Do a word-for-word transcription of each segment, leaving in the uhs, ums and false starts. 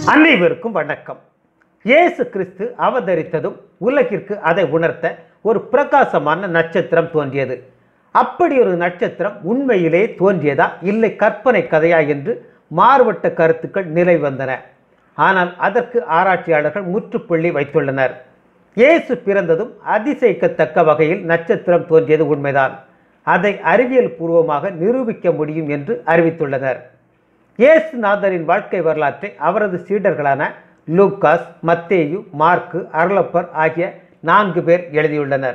அனைவருக்கும் வணக்கம். இயேசு கிறிஸ்து அவதரித்ததும் உலகிற்கு அதை உணர்த்த ஒரு பிரகாசமான நட்சத்திரம் தோன்றியது. அப்படி ஒரு நட்சத்திரம் உண்மையிலே தோன்றியதா இல்லை கற்பனை கதையா என்று மாறுபட்ட கருத்துக்கள் நிலை வந்தன. ஆனால் அதற்கு ஆராய்ச்சியாளர்கள் முற்றுப்புள்ளி வைத்துள்ளனர். இயேசு பிறந்ததும் அதிசயிக்கத்தக்க வகையில் நட்சத்திரம் தோன்றியது உண்மைதான். அதை அறிவியல் பூர்வமாக நிரூபிக்க முடியும் என்று அறிவித்துள்ளனர். இயேசுநாதரின் வாழ்க்கை வரலாற்றை அவரது சீடர்களான லூக்காஸ், மத்தேயு, மார்க்கு, அருளப்பர் ஆகிய நான்கு பேர் எழுதியுள்ளனர்.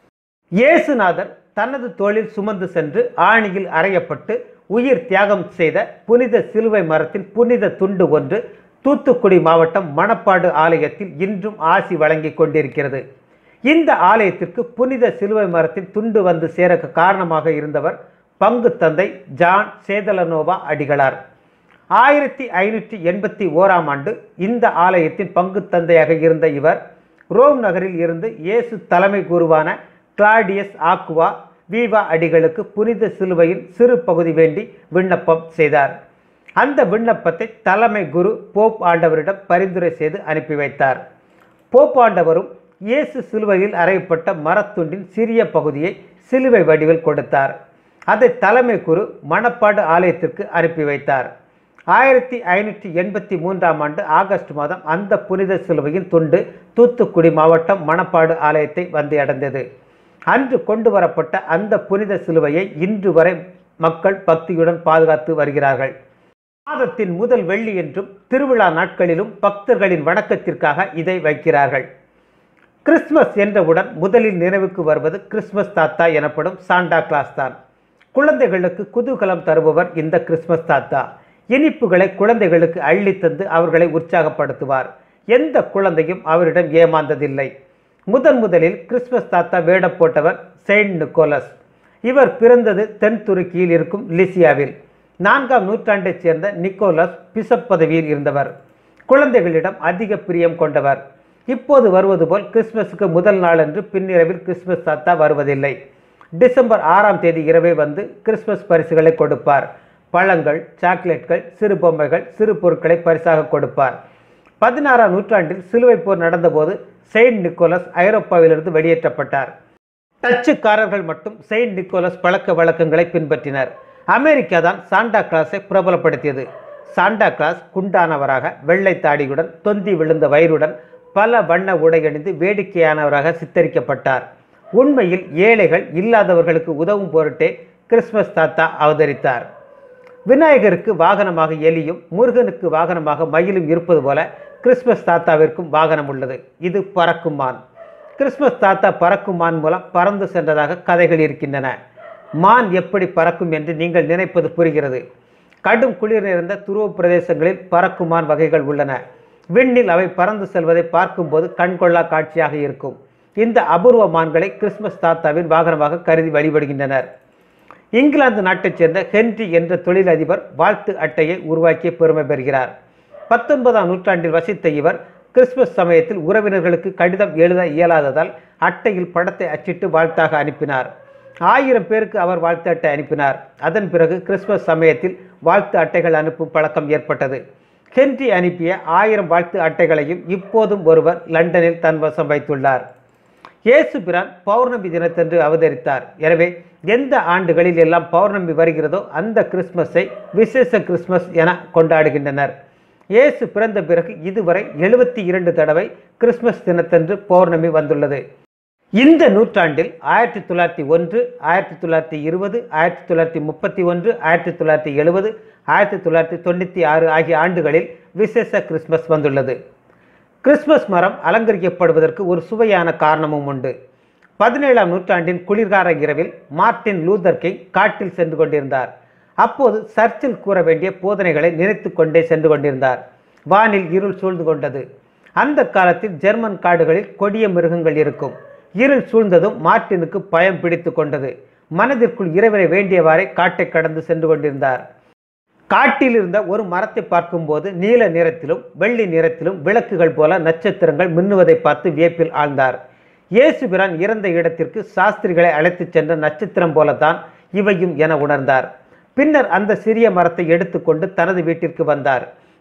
இயேசுநாதர் தனது தோளில் சுமந்து சென்று ஆணியில் அறையப்பட்டு உயிர் தியாகம் செய்த புனித சிலுவை மரத்தின் புனித துண்டு ஒன்று தூத்துக்குடி மாவட்டம் மணப்பாடு ஆலயத்தில் இன்றும் ஆசி வழங்கி கொண்டிருக்கிறது. இந்த ஆலயத்திற்கு புனித சிலுவை மரத்தின் துண்டு வந்து சேர காரணமாக இருந்தவர் பங்கு தந்தை ஜான் சேதலனோவா அடிகளார். ஆயிரத்தி ஐநூற்றி எண்பத்தி ஓராம் ஆண்டு இந்த ஆலயத்தின் பங்கு தந்தையாக இருந்த இவர் ரோம் நகரில் இருந்து இயேசு தலைமை குருவான கிளாடியஸ் ஆக்குவா வீவா அடிகளுக்கு புனித சிலுவையின் சிறு பகுதி வேண்டி விண்ணப்பம் செய்தார். அந்த விண்ணப்பத்தை தலைமை குரு போப் ஆண்டவரிடம் பரிந்துரை செய்து அனுப்பி வைத்தார். போப் ஆண்டவரும் இயேசு சிலுவையில் அறையப்பட்ட மரத்துண்டின் சிறிய பகுதியை சிலுவை வடிவில் கொடுத்தார். அதை தலைமை குரு மணப்பாடு ஆலயத்திற்கு அனுப்பி வைத்தார். ஆயிரத்தி ஐநூற்றி எண்பத்தி மூன்றாம் ஆண்டு ஆகஸ்ட் மாதம் அந்த புனித சிலுவையின் துண்டு தூத்துக்குடி மாவட்டம் மணப்பாடு ஆலயத்தை வந்து அடைந்தது. அன்று கொண்டு வரப்பட்ட அந்த புனித சிலுவையை இன்று வரை மக்கள் பக்தியுடன் பாதுகாத்து வருகிறார்கள். மாதத்தின் முதல் வெள்ளி என்றும் திருவிழா நாட்களிலும் பக்தர்களின் வணக்கத்திற்காக இதை வைக்கிறார்கள். கிறிஸ்துமஸ் என்றவுடன் முதலில் நினைவுக்கு வருவது கிறிஸ்துமஸ் தாத்தா எனப்படும் சாண்டா கிளாஸ் தான். குழந்தைகளுக்கு குதூகலம் தருபவர் இந்த கிறிஸ்துமஸ் தாத்தா. இனிப்புகளை குழந்தைகளுக்கு அள்ளித்தந்து அவர்களை உற்சாகப்படுத்துவார். எந்த குழந்தையும் அவரிடம் ஏமாந்ததில்லை. முதன் முதலில் கிறிஸ்துமஸ் தாத்தா வேடம் போட்டவர் செயின்ட் நிக்கோலஸ். இவர் பிறந்தது தென் துருக்கியில் இருக்கும் லிசியாவில். நான்காம் நூற்றாண்டைச் சேர்ந்த நிக்கோலஸ் பிசப் பதவியில் இருந்தவர். குழந்தைகளிடம் அதிக பிரியம் கொண்டவர். இப்போது வருவது போல் கிறிஸ்துமஸுக்கு முதல் நாளன்று பின்னிரவில் கிறிஸ்துமஸ் தாத்தா வருவதில்லை. டிசம்பர் ஆறாம் தேதி இரவே வந்து கிறிஸ்துமஸ் பரிசுகளை கொடுப்பார். பழங்கள், சாக்லேட்கள், சிறு பொம்மைகள், சிறு பொருட்களை பரிசாக கொடுப்பார். பதினாறாம் நூற்றாண்டில் சிலுவை போர் நடந்தபோது செயின்ட் நிக்கோலஸ் ஐரோப்பாவிலிருந்து வெளியேற்றப்பட்டார். டச்சுக்காரர்கள் மட்டும் செயின்ட் நிக்கோலஸ் பழக்க வழக்கங்களை பின்பற்றினர். அமெரிக்கா தான் சாண்டா கிளாஸை பிரபலப்படுத்தியது. சாண்டா கிளாஸ் குண்டானவராக, வெள்ளை தாடியுடன், தொந்தி விழுந்த வயிறுடன், பல வண்ண உடையணிந்து வேடிக்கையானவராக சித்தரிக்கப்பட்டார். உண்மையில் ஏழைகள், இல்லாதவர்களுக்கு உதவும் பொருட்டே கிறிஸ்துமஸ் தாத்தா அவதரித்தார். விநாயகருக்கு வாகனமாக எலியும் முருகனுக்கு வாகனமாக மயிலும் இருப்பது போல கிறிஸ்துமஸ் தாத்தாவிற்கும் வாகனம் உள்ளது. இது பறக்கும் மான். கிறிஸ்துமஸ் தாத்தா பறக்கும் மான் மூலம் பறந்து சென்றதாக கதைகள் இருக்கின்றன. மான் எப்படி பறக்கும் என்று நீங்கள் நினைப்பது புரிகிறது. கடும் குளிர் நிறைந்த துருவ பிரதேசங்களில் பறக்கும் மான் வகைகள் உள்ளன. விண்ணில் அவை பறந்து செல்வதை பார்க்கும்போது கண்கொள்ளா காட்சியாக இருக்கும். இந்த அபூர்வ மான்களை கிறிஸ்துமஸ் தாத்தாவின் வாகனமாக கருதி வழிபடுகின்றனர். இங்கிலாந்து நாட்டைச் சேர்ந்த ஹென்றி என்ற தொழிலதிபர் வாழ்த்து அட்டையை உருவாக்கிய பெருமை பெறுகிறார். பத்தொன்பதாம் நூற்றாண்டில் வசித்த இவர் கிறிஸ்துமஸ் சமயத்தில் உறவினர்களுக்கு கடிதம் எழுத இயலாததால் அட்டையில் படத்தை அச்சிட்டு வாழ்த்தாக அனுப்பினார். ஆயிரம் பேருக்கு அவர் வாழ்த்து அட்டை அனுப்பினார். அதன் பிறகு கிறிஸ்துமஸ் சமயத்தில் வாழ்த்து அட்டைகள் அனுப்பும் பழக்கம் ஏற்பட்டது. ஹென்றி அனுப்பிய ஆயிரம் வாழ்த்து அட்டைகளையும் இப்போதும் ஒருவர் லண்டனில் தன் வசம் வைத்துள்ளார். இயேசு பிரான் பௌர்ணமி தினத்தன்று அவதரித்தார். எனவே எந்த ஆண்டுகளில் எல்லாம் பௌர்ணமி வருகிறதோ அந்த கிறிஸ்துமஸை விசேஷ கிறிஸ்துமஸ் என கொண்டாடுகின்றனர். இயேசு பிறந்த பிறகு இதுவரை எழுபத்தி இரண்டு தடவை கிறிஸ்துமஸ் தினத்தன்று பௌர்ணமி வந்துள்ளது. இந்த நூற்றாண்டில் ஆயிரத்தி தொள்ளாயிரத்தி ஒன்று, ஆயிரத்தி தொள்ளாயிரத்தி இருபது, ஆயிரத்தி தொள்ளாயிரத்தி முப்பத்தி ஒன்று, ஆயிரத்தி தொள்ளாயிரத்தி எழுபது, ஆயிரத்தி தொள்ளாயிரத்தி தொண்ணூற்றி ஆறு ஆகிய ஆண்டுகளில் விசேஷ கிறிஸ்துமஸ் வந்துள்ளது. கிறிஸ்துமஸ் மரம் அலங்கரிக்கப்படுவதற்கு ஒரு சுவையான காரணமும் உண்டு. பதினேழாம் நூற்றாண்டின் குளிர்கால இரவில் மார்ட்டின் லூதர் கிங் காட்டில் சென்று கொண்டிருந்தார். அப்போது சர்ச்சில் கூற வேண்டிய போதனைகளை நினைத்து கொண்டே சென்று கொண்டிருந்தார். வானில் இருள் சூழ்ந்து கொண்டது. அந்த காலத்தில் ஜெர்மன் காடுகளில் கொடிய மிருகங்கள் இருக்கும். இருள் சூழ்ந்ததும் மார்ட்டினுக்கு பயம் பிடித்து கொண்டது. மனதிற்குள் இறைவனை வேண்டியவாறே காட்டை கடந்து சென்று கொண்டிருந்தார். காட்டில் இருந்த ஒரு மரத்தை பார்க்கும்போது நீல நிறத்திலும் வெள்ளி நிறத்திலும் விளக்குகள் போல நட்சத்திரங்கள் மின்னுவதை பார்த்து வியப்பில் ஆழ்ந்தார். இயேசு பிரான் இறந்த இடத்திற்கு சாஸ்திரிகளை அழைத்து சென்ற நட்சத்திரம் போலத்தான் இவையும் என உணர்ந்தார். பின்னர் அந்த சிறிய மரத்தை எடுத்துக்கொண்டு தனது வீட்டிற்கு வந்தார்.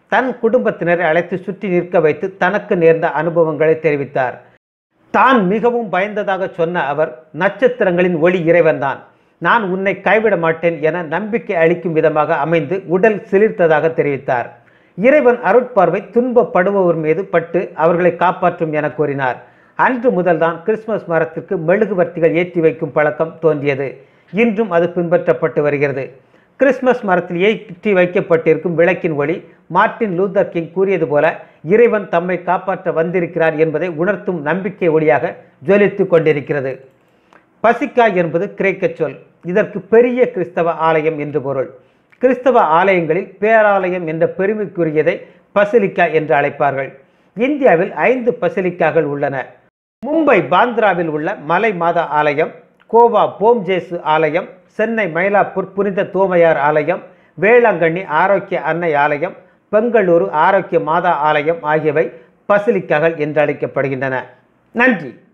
தன் குடும்பத்தினரை அழைத்து சுற்றி நிற்க வைத்து தனக்கு நேர்ந்த அனுபவங்களை தெரிவித்தார். தான் மிகவும் பயந்ததாக சொன்ன அவர், நட்சத்திரங்களின் ஒளி இறைவன்தான், நான் உன்னை கைவிட மாட்டேன் என நம்பிக்கை அளிக்கும் விதமாக அமைந்து உடல் சிலிர்த்ததாக தெரிவித்தார். இறைவன் அருட்பார்வை துன்பப்படுபவர் மீது பட்டு அவர்களை காப்பாற்றும் என கூறினார். அன்று முதல்தான் கிறிஸ்துமஸ் மரத்திற்கு மெழுகுவர்த்திகள் ஏற்றி வைக்கும் பழக்கம் தோன்றியது. இன்றும் அது பின்பற்றப்பட்டு வருகிறது. கிறிஸ்துமஸ் மரத்தில் ஏற்றி வைக்கப்பட்டிருக்கும் விளக்கின் ஒளி மார்ட்டின் லூதர் கிங் கூறியது போல இறைவன் தம்மை காப்பாற்ற வந்திருக்கிறார் என்பதை உணர்த்தும் நம்பிக்கை ஒளியாக ஜொலித்து கொண்டிருக்கிறது. பசிக்கா என்பது கிரேக்க சொல். இதற்கு பெரிய கிறிஸ்தவ ஆலயம் என்று பொருள். கிறிஸ்தவ ஆலயங்களில் பேராலயம் என்ற பெருமைக்குரியதை பசிலிக்கா என்று அழைப்பார்கள். இந்தியாவில் ஐந்து பசிலிக்காக்கள் உள்ளன. மும்பை பாந்திராவில் உள்ள மலை மாதா ஆலயம், கோவா போம்ஜேசு ஆலயம், சென்னை மயிலாப்பூர் புனித தோமையார் ஆலயம், வேளாங்கண்ணி ஆரோக்கிய அன்னை ஆலயம், பெங்களூரு ஆரோக்கிய மாதா ஆலயம் ஆகியவை பசிலிக்காக்கள் என்று அழைக்கப்படுகின்றன. நன்றி.